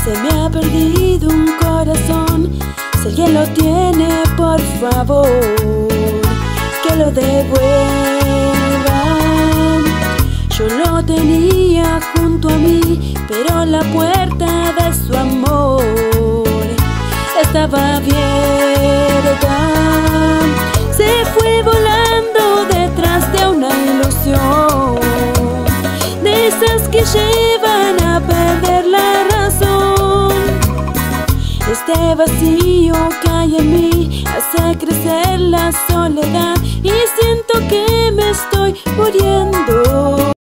Se me ha perdido un corazón. Si alguien lo tiene, por favor, que lo devuelvan. Yo lo tenía junto a mí, pero la puerta de su amor estaba abierta. Se fue volando detrás de una ilusión, de esas que llevan a perder la razón. Este vacío que hay en mí hace crecer la soledad y siento que me estoy muriendo.